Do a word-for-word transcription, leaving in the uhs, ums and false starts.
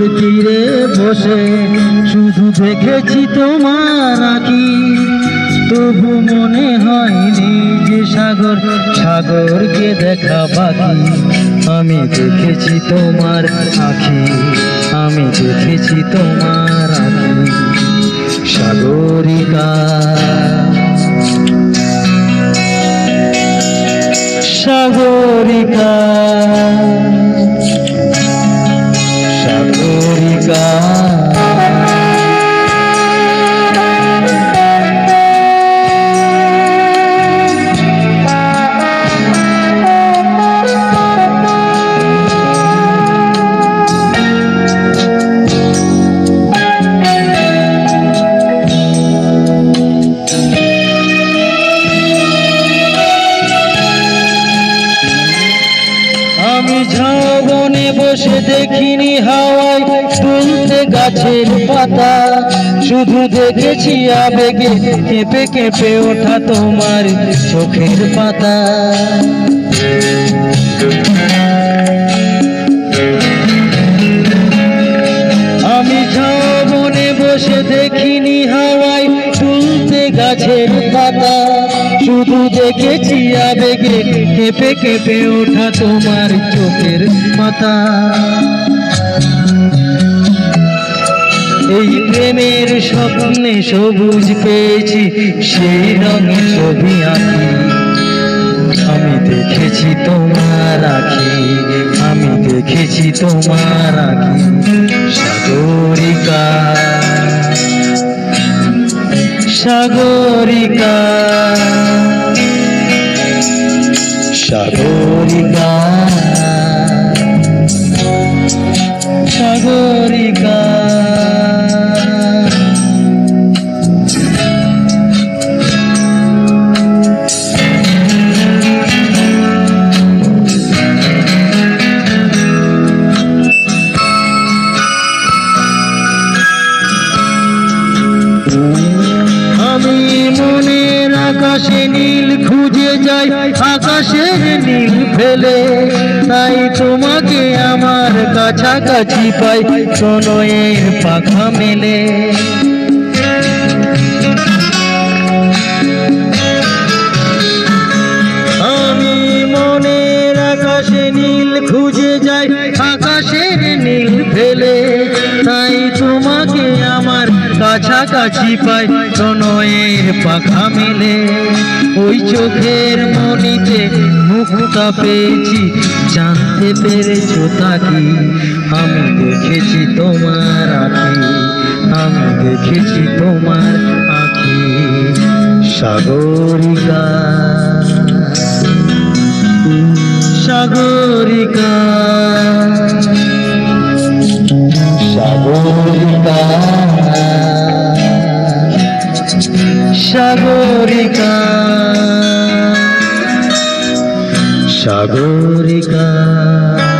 তীরে বসে শুধু দেখেছি তোমার আঁখি, তবু মনে হয়নি যে সাগর সাগরকে দেখা বাকি। আমি দেখেছি তোমার আঁখি, আমি দেখেছি তোমার আঁখি। সাগরিকা সাগরিকা সাগরিকা আমি ঝাউবনে বসে দেখিনি হাওয়ায় দুলতে গাছের পাতা, শুধু দেখেছি আবেগে কেঁপে কেঁপে ওঠা তোমার চোখের পাতা। আমি ঝাউবনে বসে দেখিনি হাওয়ায় দুলতে গাছের পাতা, শুধু দেখেছি আবেগে কেঁপে কেঁপে ওঠা তোমার চোখের পাতা। এই প্রেমের স্বপ্নে সবুজ পেয়েছি, সেই রঙে ছবি আঁকি। আমি দেখেছি তোমার আঁখি, আমি দেখেছি তোমার আঁখি। সাগরিকা সাগরিকা সাগরিকা সাগরিকা আমি মনের আকাশে নীল খুঁজে যাই, আকাশের নীল ফেলে, তাই তোমাকে আমার কাছাকাছি পাই প্রণয়ের পাখা মেলে। আমি মনের আকাশে নীল খুঁজে যাই, আকাশের নীল ফেলে, তাই তোমাকে আমার কাছাকাছি পাই প্রণয়ের পাখা মেলে। ওই চোখের মনিতে মুখটা পেয়েছি, জানতে পেরেছো তা কি? আমি দেখেছি তোমার আঁখি, আমি দেখেছি তোমার আঁখি। সাগরিকা সাগরিকা সাগরিকা সাগরিকা সাগরিকা।